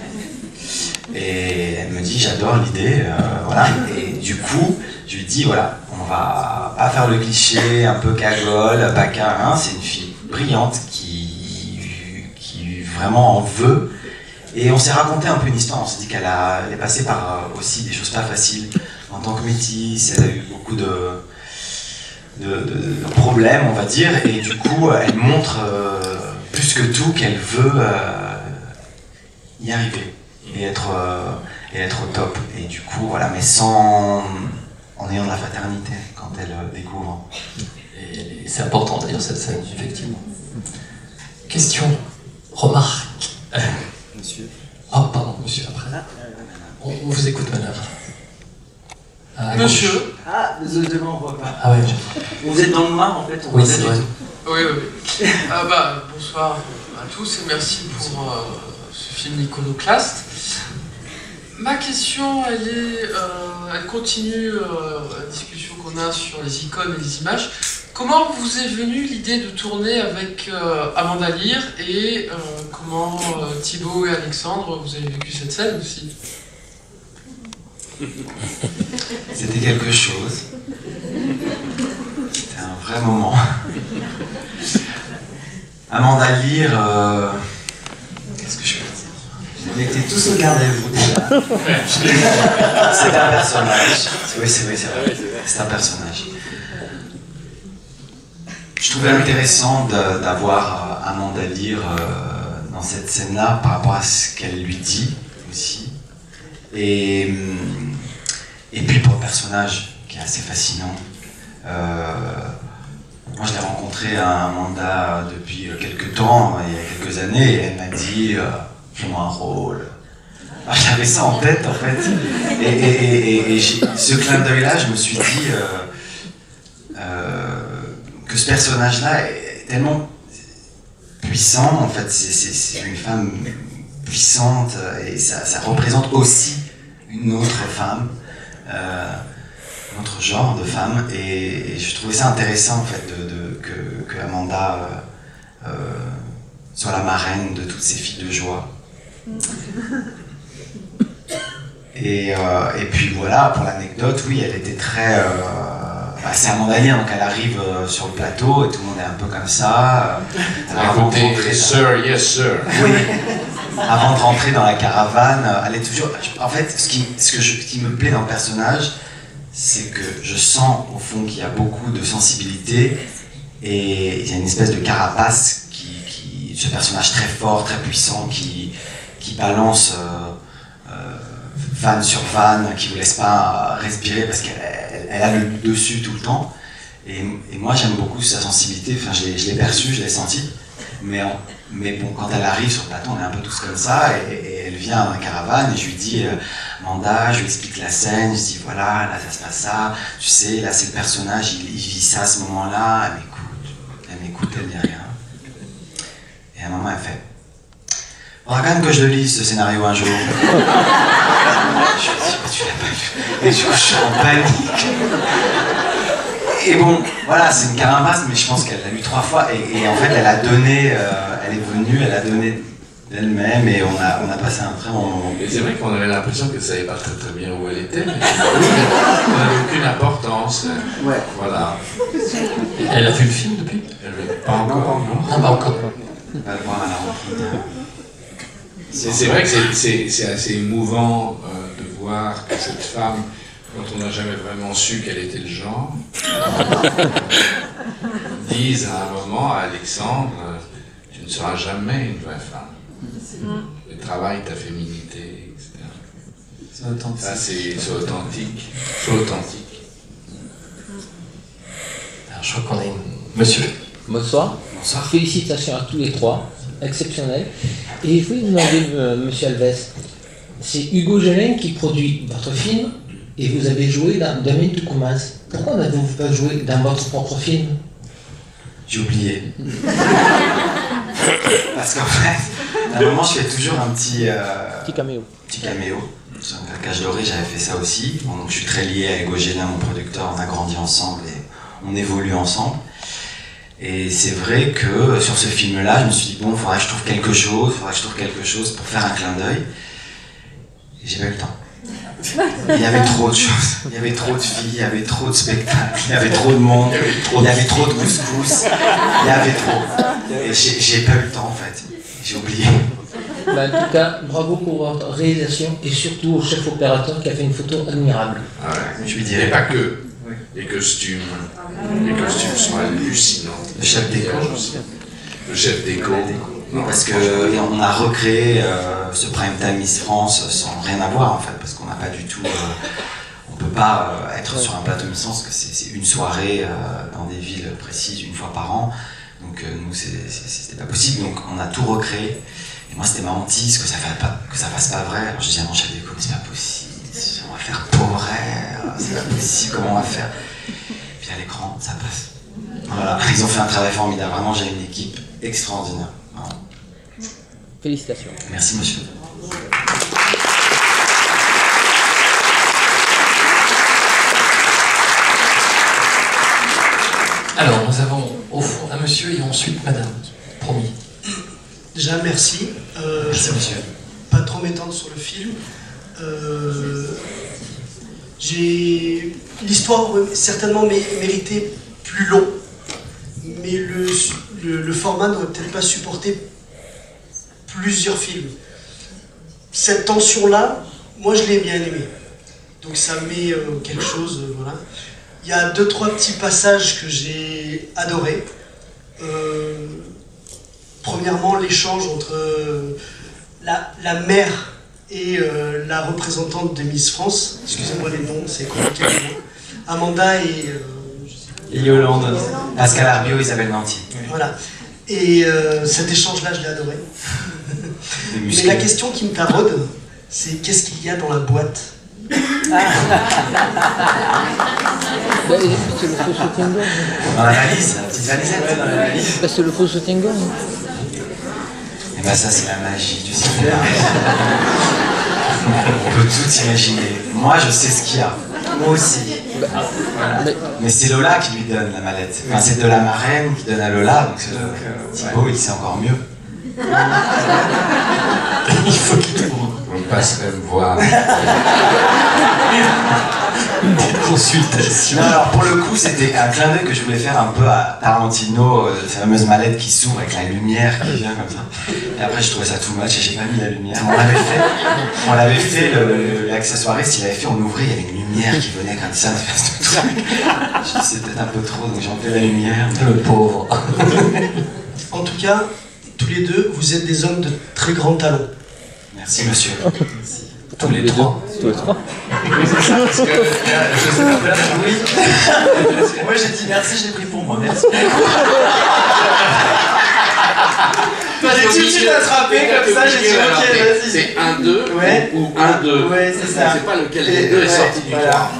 Et elle me dit, j'adore l'idée, euh, voilà. Et du coup, je lui dis, voilà, on va pas faire le cliché un peu cagole, baquin, hein, c'est une fille brillante qui, qui vraiment en veut. Et on s'est raconté un peu une histoire, on s'est dit qu'elle a, elle est passée par aussi des choses pas faciles. En tant que métisse, elle a eu beaucoup de, de, de, de problèmes, on va dire, et du coup, elle montre euh, plus que tout qu'elle veut euh, y arriver et être, euh, et être au top. Et du coup, voilà, mais sans, en ayant de la fraternité quand elle euh, découvre. Et, et c'est important d'ailleurs cette scène, effectivement. Question, remarque. Monsieur. Oh, pardon, monsieur, après. On, on vous écoute, madame. Ah, monsieur. Ah, désolé, on ne voit pas. Ah ouais. Vous êtes dans le noir en fait. On oui, c'est vrai. Oui, oui. Ah bah, bonsoir à tous et merci pour euh, ce film iconoclaste. Ma question, elle est, euh, elle continue euh, la discussion qu'on a sur les icônes et les images. Comment vous est venue l'idée de tourner avec euh, Amanda Lear et euh, comment euh, Thibaut et Alexandre, vous avez vécu cette scène aussi? C'était quelque chose. C'était un vrai moment. Amanda Lear, euh... qu'est-ce que je peux dire? On était tous au gardez-vous déjà. C'est un personnage. Oui, c'est vrai, c'est vrai. C'est un personnage. Je trouvais intéressant de, d'avoir Amanda Lear euh, dans cette scène-là par rapport à ce qu'elle lui dit aussi. Et, et puis pour le personnage qui est assez fascinant. Euh, moi je l'ai rencontré à Amanda depuis quelques temps, il y a quelques années, et elle m'a dit euh, fais-moi un rôle. Alors, j'avais ça en tête en fait. Et, et, et, et j'ai, ce clin d'œil-là, je me suis dit euh, euh, que ce personnage-là est tellement puissant, en fait, c'est, c'est, c'est une femme puissante et ça, ça représente aussi une autre femme, euh, un autre genre de femme, et, et je trouvais ça intéressant en fait de, de, que, que Amanda euh, euh, soit la marraine de toutes ces filles de joie. Et, euh, et puis voilà, pour l'anecdote, oui, elle était très... Euh, bah, c'est Amanda Lear, donc elle arrive euh, sur le plateau et tout le monde est un peu comme ça. Euh, avant de rentrer, sir, yes sir. Oui. Avant de rentrer dans la caravane, elle est toujours... En fait, ce qui, ce que je, ce qui me plaît dans le personnage, c'est que je sens au fond qu'il y a beaucoup de sensibilité et il y a une espèce de carapace qui... qui ce personnage très fort, très puissant, qui, qui balance euh, euh, vanne sur vanne, qui ne vous laisse pas respirer parce qu'elle elle, elle a le dessus tout le temps. Et, et moi, j'aime beaucoup sa sensibilité, enfin, je l'ai, je l'ai perçue, je l'ai sentie. Mais, on, mais bon, quand elle arrive sur le plateau, on est un peu tous comme ça, et, et elle vient dans la caravane, et je lui dis, euh, Amanda, je lui explique la scène, je dis, voilà, là ça se passe ça, tu sais, là c'est le personnage, il, il vit ça à ce moment-là, elle m'écoute, elle m'écoute, elle dit rien. Et à un moment, elle fait, faudra quand même que je le lise, ce scénario, un jour. Je lui dis, mais tu l'as pas vu. Et du coup, je suis en panique. Et bon, voilà, c'est une carapace, mais je pense qu'elle l'a lu trois fois. Et, et en fait, elle a donné, euh, elle est venue, elle a donné d'elle-même, et on a, on a passé un très bon moment. Et c'est vrai qu'on avait l'impression qu'elle ne savait pas très très bien où elle était, mais elle n'avait aucune importance. Ouais. Voilà. Elle a vu le film depuis? Pas encore, non. Ah, pas encore. On va le voir à la rentrée. C'est, c'est vrai que c'est, c'est, c'est assez émouvant euh, de voir que cette femme, dont on n'a jamais vraiment su quel était le genre, dise à un moment à Alexandre, tu ne seras jamais une vraie femme. Le travail, ta féminité, et cetera. C'est authentique. Ça, c'est, c'est authentique. C'est authentique. Alors, je crois qu'on a une... Monsieur. Bonsoir. Bonsoir. Félicitations à tous les trois. Exceptionnel. Et je voulais vous demander, euh, monsieur Alves, c'est Hugo Gelin qui produit votre film et vous avez joué dans Demain to Kumaz. Pourquoi n'avez-vous pas joué dans votre propre film? J'ai oublié. Parce qu'en fait, À un moment, je fais toujours un petit, euh, petit caméo. Petit caméo. Sur un Cage Doré, j'avais fait ça aussi. Bon, donc, je suis très lié à Hugo Gélin, mon producteur. On a grandi ensemble et on évolue ensemble. Et c'est vrai que sur ce film-là, je me suis dit, bon, il faudrait que je trouve quelque chose, il faudrait que je trouve quelque chose pour faire un clin d'œil. Et j'ai pas eu le temps. Il y avait trop de choses, il y avait trop de filles, il y avait trop de spectacles, il y avait trop de monde, il y avait trop de couscous, il y avait trop. Et j'ai pas eu le temps en fait, j'ai oublié. Bah, en tout cas, bravo pour votre réalisation et surtout au chef opérateur qui a fait une photo admirable. Ah ouais, je lui dirais pas que. Les costumes, les costumes sont hallucinants. Le chef déco. Le chef déco. Non, parce qu'on a recréé euh, ce Prime Time Miss France sans rien avoir en fait, parce qu'on n'a pas du tout. Euh, on peut pas euh, être sur un plateau Miss France, parce que c'est une soirée euh, dans des villes précises une fois par an. Donc euh, nous, c'était pas possible. Donc on a tout recréé. Et moi, c'était ma hantise que ça fasse pas, que ça fasse pas vrai. Alors je disais à mon chef déco, mais c'est pas possible. On va faire pour vrai. C'est pas possible. Comment on va faire? Puis à l'écran, ça passe. Voilà. Ils ont fait un travail formidable. Vraiment, j'ai une équipe extraordinaire. Voilà. Félicitations. Merci, monsieur. Alors, nous avons au fond un monsieur et ensuite madame. Promis. Déjà, merci. Euh, merci, monsieur. Pas trop m'étendre sur le film. Euh, j'ai... L'histoire aurait certainement mérité plus long, mais le, le, le format n'aurait peut-être pas supporté plusieurs films. Cette tension-là, moi je l'ai bien aimée. Donc ça met euh, quelque chose, euh, voilà. Il y a deux, trois petits passages que j'ai adorés. Euh, premièrement, l'échange entre euh, la, la mère et euh, la représentante de Miss France. Excusez-moi les noms, c'est compliqué. Amanda et... Euh, et Yolande. Pascal Arbio, Isabelle Nanty. Voilà. Et euh, cet échange-là, je l'ai adoré. Mais la question qui me taraude, c'est qu'est-ce qu'il y a dans la boîte? C'est le faux soutien-gorge. Dans la valise, la petite valisette. Ouais, dans la valise. Bah, c'est le faux soutien-gorge. Et bah ça, c'est la magie du cinéma. On peut tout imaginer. Moi, je sais ce qu'il y a. Moi aussi. Bah, voilà. mais mais c'est Lola qui lui donne la mallette. Enfin, c'est de la marraine qui donne à Lola, donc euh, Thibaut, ouais. Il sait encore mieux. Il faut qu'il trouve. On passerait me voir. Des consultations. Non, alors pour le coup, c'était un clin d'œil que je voulais faire un peu à Tarantino, euh, cette fameuse mallette qui s'ouvre avec la lumière qui vient comme ça. Et après, je trouvais ça too much et j'ai pas mis la lumière. On l'avait fait, on l'avait fait, l'accessoiriste, il avait fait, on ouvrait, il y avait une lumière qui venait comme ça, une espèce de truc. Je me suis dit, c'est peut-être un peu trop, donc j'ai enlevé la lumière. Le pauvre. En tout cas, tous les deux, vous êtes des hommes de très grand talent. Merci, monsieur. Merci. Tous les trois. Tous les trois. Oui, c'est ça, parce que je sais pas, oui. Moi j'ai dit merci, je l'ai pris pour moi, merci. J'ai tout de suite attrapé comme ça, j'ai dit ok, vas-y. C'est un deux ouais. ou un deux. Ouais, c'est ça. C'est pas lequel des deux est sorti du trois.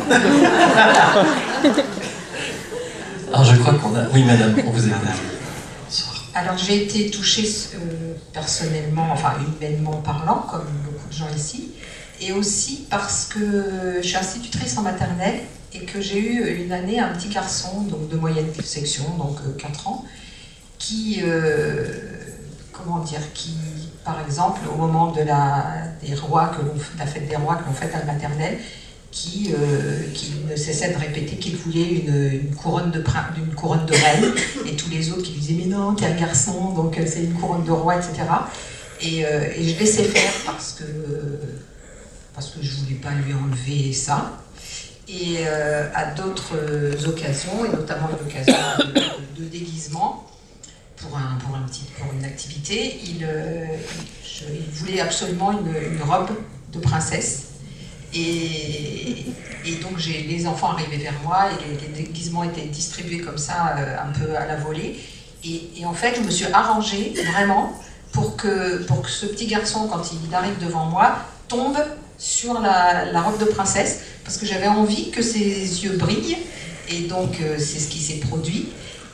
Alors je crois qu'on a... Oui madame, on vous aime. Alors j'ai été touchée euh, personnellement, enfin humainement parlant, comme beaucoup de gens ici, et aussi parce que je suis institutrice en maternelle et que j'ai eu une année un petit garçon, donc de moyenne section, donc euh, quatre ans, qui, euh, comment dire, qui, par exemple, au moment de la, des rois que l'on, la fête des rois que l'on fait à la maternelle, qui, euh, qui ne cessait de répéter qu'il voulait une, une, couronne de, une couronne de reine, et tous les autres qui lui disaient « mais non, t'es un garçon, donc c'est une couronne de roi », et cetera. Et, euh, et je laissais faire parce que, parce que je ne voulais pas lui enlever ça. Et euh, à d'autres occasions, et notamment l'occasion de, de, de déguisement, pour, un, pour, un petit, pour une activité, il, euh, je, il voulait absolument une, une robe de princesse. Et, et donc j'ai, les enfants arrivaient vers moi et les, les déguisements étaient distribués comme ça, euh, un peu à la volée. Et, et en fait, je me suis arrangée vraiment pour que, pour que ce petit garçon, quand il arrive devant moi, tombe sur la, la robe de princesse, parce que j'avais envie que ses yeux brillent, et donc euh, c'est ce qui s'est produit.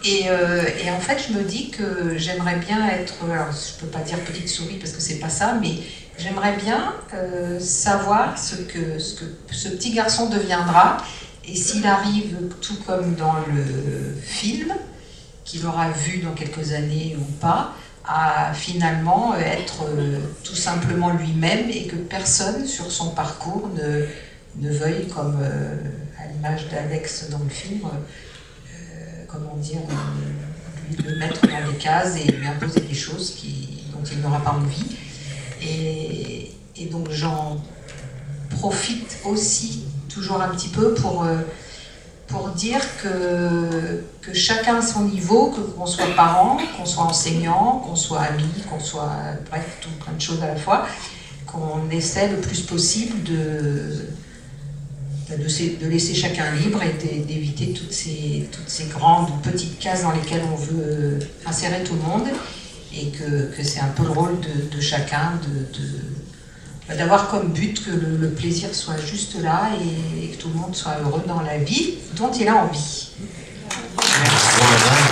Et, euh, et en fait, je me dis que j'aimerais bien être, alors je peux pas dire petite souris parce que c'est pas ça, mais j'aimerais bien euh, savoir ce que, ce que ce petit garçon deviendra, et s'il arrive, tout comme dans le film, qu'il aura vu dans quelques années ou pas, à finalement être euh, tout simplement lui-même, et que personne sur son parcours ne, ne veuille, comme euh, à l'image d'Alex dans le film, euh, comment dire, euh, lui le mettre dans des cases et lui imposer des choses qui, dont il n'aura pas envie. Et, et donc j'en profite aussi toujours un petit peu pour, euh, pour dire que, que chacun à son niveau, que qu'on soit parent, qu'on soit enseignant, qu'on soit ami, qu'on soit, bref, tout plein de choses à la fois, qu'on essaie le plus possible de, de, de laisser chacun libre et d'éviter toutes ces, toutes ces grandes ou petites cases dans lesquelles on veut insérer tout le monde, et que, que c'est un peu le rôle de, de chacun de, de, d'avoir comme but que le, le plaisir soit juste là, et, et que tout le monde soit heureux dans la vie dont il a envie. Merci, madame.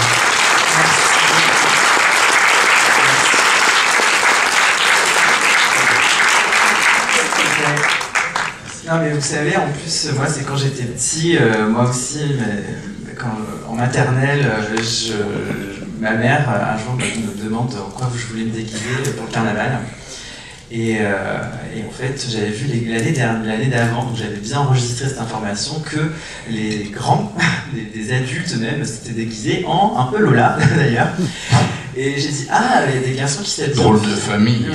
Non mais vous savez, en plus, moi c'est quand j'étais petit, euh, moi aussi, mais, quand, en maternelle, je, ma mère un jour me demande en quoi je voulais me déguiser pour le carnaval. Et, euh, et en fait, j'avais vu l'année d'avant, donc j'avais bien enregistré cette information, que les grands, les, les adultes même, s'étaient déguisés en un peu Lola d'ailleurs. Et j'ai dit, ah, il y a des garçons qui s'habillent. Drôle de famille.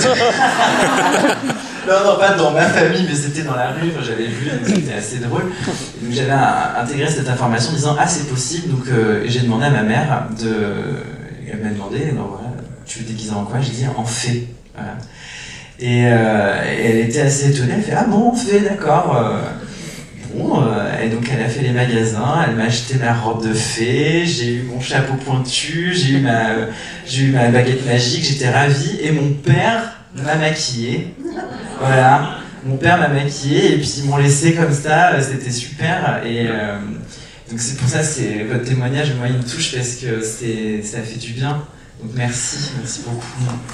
Non, non, pas dans ma famille, mais c'était dans la rue, j'avais vu, c'était assez drôle. Donc j'avais intégré cette information en disant, ah, c'est possible, donc euh, j'ai demandé à ma mère de. Elle m'a demandé, donc, voilà, tu veux te déguiser en quoi? J'ai dit, en fée. Voilà. Et, euh, et elle était assez étonnée, elle fait, ah bon, en fée, d'accord. Euh, bon, euh, et donc elle a fait les magasins, elle m'a acheté ma robe de fée, j'ai eu mon chapeau pointu, j'ai eu ma, j'ai eu ma baguette magique, j'étais ravie, et mon père m'a maquillée. Voilà, mon père m'a maquillée et puis ils m'ont laissé comme ça, c'était super. Et euh, donc c'est pour ça, c'est votre témoignage, moi il me touche parce que c'est, ça fait du bien. Donc merci, merci beaucoup.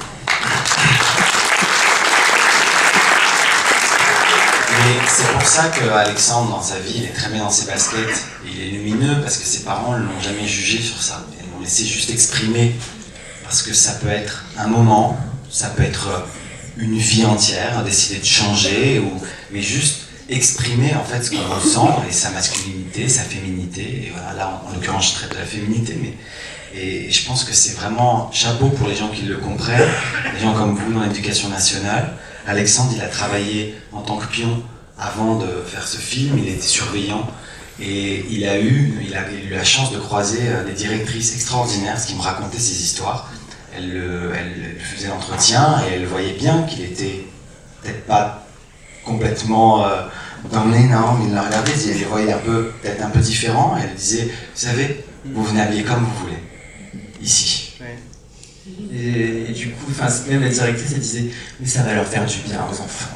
Et c'est pour ça qu'Alexandre, dans sa vie, il est très bien dans ses baskets. Il est lumineux parce que ses parents ne l'ont jamais jugé sur ça. Ils l'ont laissé juste exprimer. Parce que ça peut être un moment, ça peut être une vie entière, décider de changer, ou, mais juste exprimer en fait ce qu'on ressent, et sa masculinité, sa féminité. Et voilà, là en, en l'occurrence je traite de la féminité, mais et, et je pense que c'est vraiment chapeau pour les gens qui le comprennent, les gens comme vous dans l'éducation nationale. Alexandre, il a travaillé en tant que pion avant de faire ce film, il était surveillant, et il a eu, il a eu la chance de croiser des directrices extraordinaires, ce qui me racontait ces histoires. Elle, elle, elle faisait l'entretien et elle voyait bien qu'il était peut-être pas complètement euh, dans le nez, non, mais il la regardait, elle les voyait un peu, peut-être un peu différent, et elle disait, vous savez, vous venez habiller comme vous voulez, ici. Ouais. Et, et du coup, même la directrice, elle disait, mais ça va leur faire du bien aux enfants.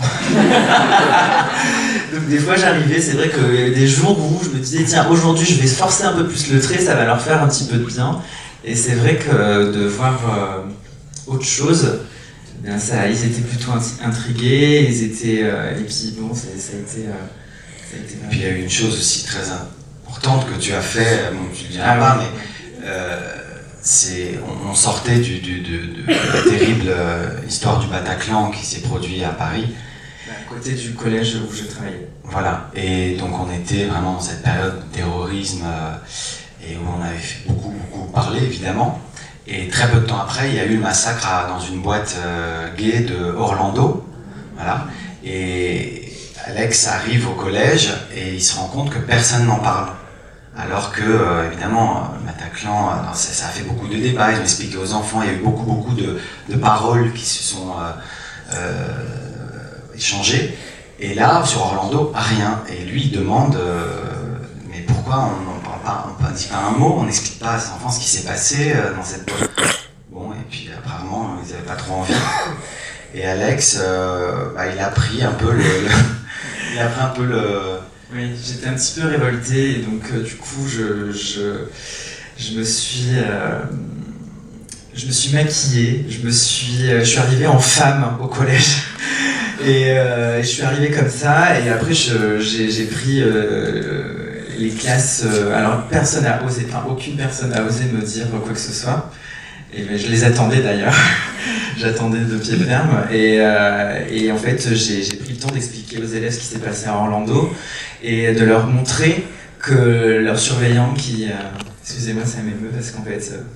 Donc des fois j'arrivais, c'est vrai qu'il y avait des jours où je me disais, tiens, aujourd'hui je vais forcer un peu plus le trait, ça va leur faire un petit peu de bien. Et c'est vrai que de voir euh, autre chose, bien ça, ils étaient plutôt intrigués, ils étaient, euh, et puis bon, ça, ça a été... Euh, ça a été et puis il y a eu une chose aussi très importante que tu as fait, bon, tu ne diras ah, pas, oui. mais euh, c'est, on, on sortait du, du, de, de, de la terrible euh, histoire du Bataclan qui s'est produit à Paris. À côté du collège où je travaillais. Voilà, et donc on était vraiment dans cette période de terrorisme, euh, et où on avait fait beaucoup, beaucoup parler, évidemment. Et très peu de temps après, il y a eu le massacre à, dans une boîte euh, gay de Orlando. Voilà. Et Alex arrive au collège et il se rend compte que personne n'en parle. Alors que, euh, évidemment, le Bataclan, euh, ça, ça a fait beaucoup de débats, ils ont expliqué aux enfants, il y a eu beaucoup, beaucoup de, de paroles qui se sont euh, euh, échangées. Et là, sur Orlando, rien. Et lui, il demande... Euh, mais pourquoi on n'en parle pas, on ne dit pas un mot, on n'explique pas à ses enfants ce qui s'est passé euh, dans cette boîte. Bon, et puis apparemment, ils n'avaient pas trop envie. Et Alex, euh, bah, il a pris un peu le, le il a pris un peu le... Oui, j'étais un petit peu révolté, et donc euh, du coup, je, je, je me suis, euh, je me suis maquillée, je me suis, je suis arrivée en femme au collège. Et euh, je suis arrivée comme ça, et après j'ai pris euh, les classes. Euh, alors personne n'a osé, enfin aucune personne n'a osé me dire quoi que ce soit. Et ben, je les attendais d'ailleurs. J'attendais de pied ferme. Et, euh, et en fait, j'ai pris le temps d'expliquer aux élèves ce qui s'est passé à Orlando et de leur montrer que leur surveillant qui... Euh, excusez-moi, ça m'émeut parce qu'en fait, euh,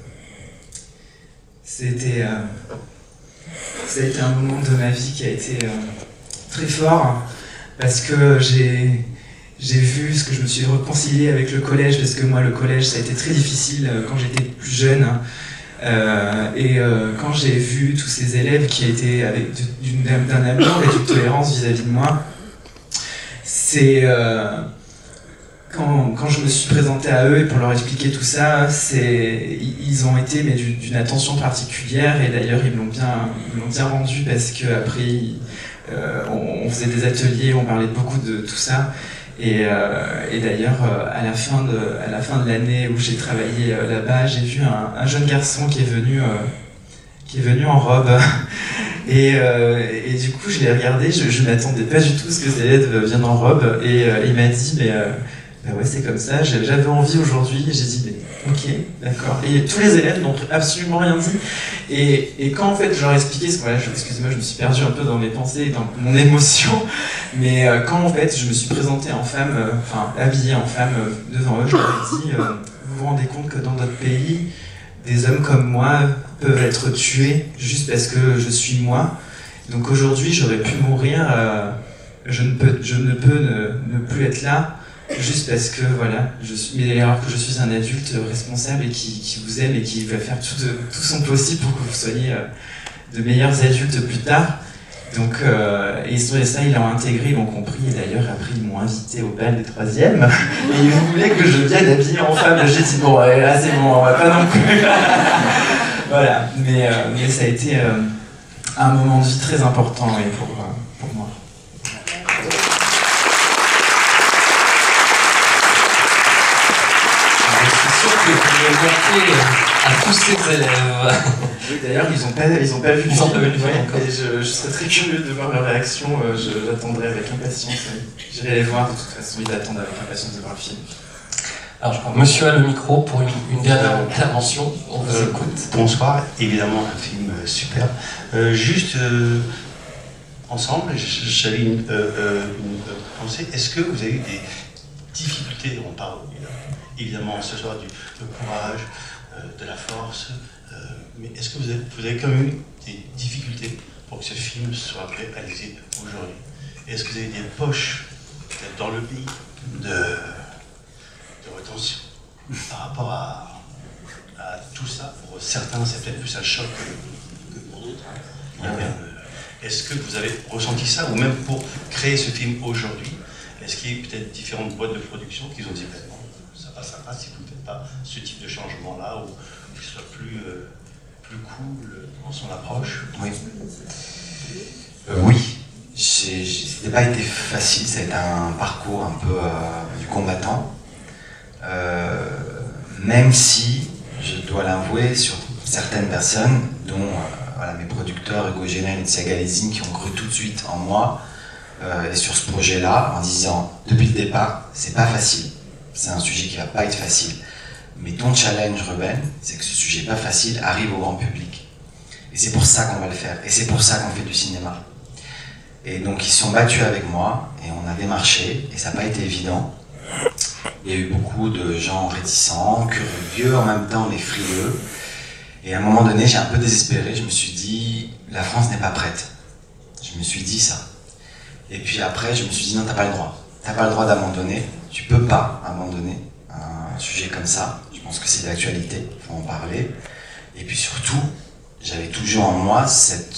c'était... Euh, ça a été un moment de ma vie qui a été euh, très fort parce que j'ai... J'ai vu ce que je me suis réconcilié avec le collège, parce que moi, le collège, ça a été très difficile quand j'étais plus jeune. Euh, et euh, quand j'ai vu tous ces élèves qui étaient avec d'un amour et d'une tolérance vis-à-vis de moi, c'est euh, quand, quand je me suis présenté à eux et pour leur expliquer tout ça, c'est ils ont été mais d'une attention particulière, et d'ailleurs ils me l'ont bien, ils l'ont bien rendu parce qu'après euh, on, on faisait des ateliers, on parlait beaucoup de tout ça. Et, euh, et d'ailleurs, euh, à la fin de, à la fin de l'année où j'ai travaillé euh, là-bas, j'ai vu un, un jeune garçon qui est venu, euh, qui est venu en robe. Et, euh, et du coup, je l'ai regardé, je, je m'attendais pas du tout à ce que ces élèves viennent en robe. Et euh, il m'a dit, mais euh, bah ouais, c'est comme ça, j'avais envie aujourd'hui. Et j'ai dit, mais ok, d'accord. Et tous les élèves n'ont absolument rien dit. Et, et quand en fait je leur ai expliqué, voilà, excusez-moi, je me suis perdu un peu dans mes pensées et dans mon émotion, mais euh, quand en fait je me suis présenté en femme, euh, enfin habillée en femme euh, devant eux, je leur ai dit, euh, vous vous rendez compte que dans notre pays, des hommes comme moi peuvent être tués juste parce que je suis moi. Donc aujourd'hui j'aurais pu mourir, euh, je ne peux, je ne, peux ne, ne plus être là. Juste parce que, voilà, je suis, mais alors que je suis un adulte responsable et qui, qui vous aime et qui va faire tout, de, tout son possible pour que vous soyez euh, de meilleurs adultes plus tard. Donc, euh, et ça, ils l'ont intégré, ils l'ont compris, et d'ailleurs, après, ils m'ont invité au bal des troisièmes, et ils voulaient que je vienne habillée en femme. J'ai dit, bon, ouais, là, c'est bon, on va pas non plus. Voilà, mais, euh, mais ça a été euh, un moment de vie très important, ouais, pour, euh, pour moi. Que vous pouvez montrer à tous ces élèves. Oui, d'ailleurs, ils n'ont pas, ils ont pas vu le film. Ouais, et je, je serais très curieux de voir leur réaction. Euh, J'attendrai avec impatience. J'irai les voir, de toute façon, ils attendent avec impatience de voir le film. Alors, je crois que monsieur a le micro pour une, une dernière intervention. On vous euh, écoute. Bonsoir, évidemment, un film euh, superbe. Euh, juste, euh, ensemble, j'avais une, euh, euh, une pensée. Est-ce que vous avez eu des difficultés, on parle évidemment ce soir du, du courage, euh, de la force, euh, mais est-ce que vous avez, vous avez quand même eu des difficultés pour que ce film soit réalisé aujourd'hui? Est-ce que vous avez des poches dans le pays de, de retention par rapport à, à tout ça? Pour certains, c'est peut-être plus un choc que, que pour d'autres. Hein. Euh, est-ce que vous avez ressenti ça, ou même pour créer ce film aujourd'hui, est-ce qu'il y a peut-être différentes boîtes de production qui ont dit ça passera pas si vous ne faites pas ce type de changement-là, ou qu'il soit plus, euh, plus cool dans son approche? Oui. Euh, oui. Ce n'a pas été facile, ça a été un parcours un peu euh, du combattant. Euh, même si, je dois l'avouer, sur certaines personnes, dont euh, voilà, mes producteurs, Hugo Gélin et Tia Galizine, qui ont cru tout de suite en moi, euh, et sur ce projet-là, en disant, depuis le départ, c'est pas facile. C'est un sujet qui va pas être facile. Mais ton challenge rebelle, c'est que ce sujet pas facile arrive au grand public. Et c'est pour ça qu'on va le faire. Et c'est pour ça qu'on fait du cinéma. Et donc ils se sont battus avec moi, et on a démarché, et ça n'a pas été évident. Il y a eu beaucoup de gens réticents, curieux, en même temps les frileux. Et à un moment donné, j'ai un peu désespéré, je me suis dit, la France n'est pas prête. Je me suis dit ça. Et puis après, je me suis dit, non, t'as pas le droit. T'as pas le droit d'abandonner. Tu peux pas abandonner un sujet comme ça. Je pense que c'est d'actualité, il faut en parler. Et puis surtout, j'avais toujours en moi cette,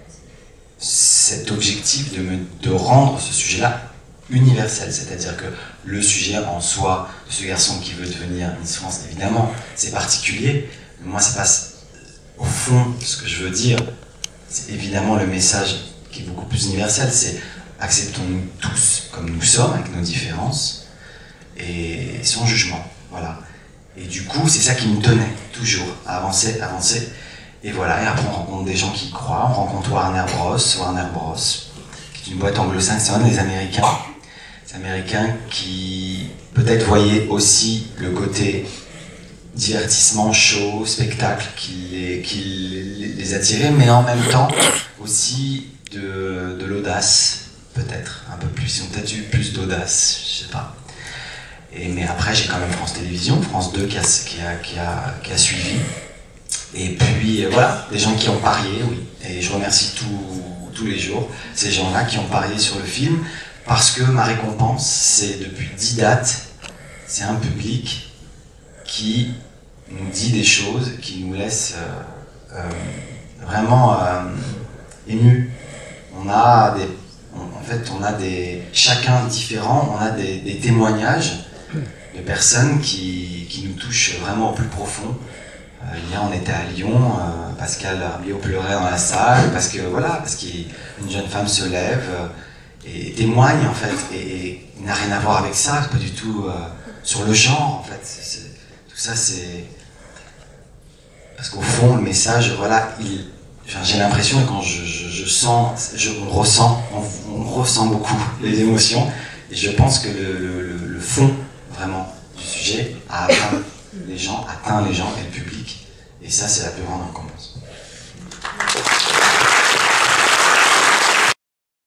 cet objectif de, me, de rendre ce sujet-là universel. C'est-à-dire que le sujet en soi, de ce garçon qui veut devenir Miss France, évidemment, c'est particulier. Moi, ça passe au fond, ce que je veux dire, c'est évidemment le message qui est beaucoup plus universel, c'est acceptons-nous tous comme nous sommes, avec nos différences, et sans jugement, voilà. Et du coup, c'est ça qui me tenait, toujours, à avancer, avancer. Et voilà, et après on rencontre des gens qui y croient, on rencontre Warner Bros, Warner Bros, qui est une boîte anglo-saxonne, les Américains. Les Américains qui peut-être voyaient aussi le côté divertissement, show, spectacle qui les, qui les, les attirait, mais en même temps aussi de, de l'audace, peut-être, un peu plus, ils ont peut-être eu plus d'audace, je sais pas. Et, mais après j'ai quand même France Télévisions, France deux qui a, qui a, qui a, qui a suivi. Et puis euh, voilà, des gens qui ont parié, oui. Et je remercie tous, tous les jours ces gens-là qui ont parié sur le film, parce que ma récompense, c'est depuis dix dates, c'est un public qui nous dit des choses, qui nous laisse euh, euh, vraiment euh, émus. On a des, on, en fait, on a des, chacun différent, on a des, des témoignages de personnes qui, qui nous touchent vraiment au plus profond. Euh, hier, on était à Lyon, euh, Pascal Arbiot pleurait dans la salle, parce que voilà, parce qu'une jeune femme se lève euh, et témoigne en fait, et, et il n'a rien à voir avec ça, c'est pas du tout euh, sur le genre en fait. C'est, c'est, tout ça, c'est parce qu'au fond, le message, voilà, il, enfin, j'ai l'impression, et quand je, je, je sens, je on ressent, on, on ressent beaucoup les émotions, et je pense que le, le, le fond vraiment du sujet a atteint les gens, atteint les gens et le public. Et ça, c'est la plus grande récompense.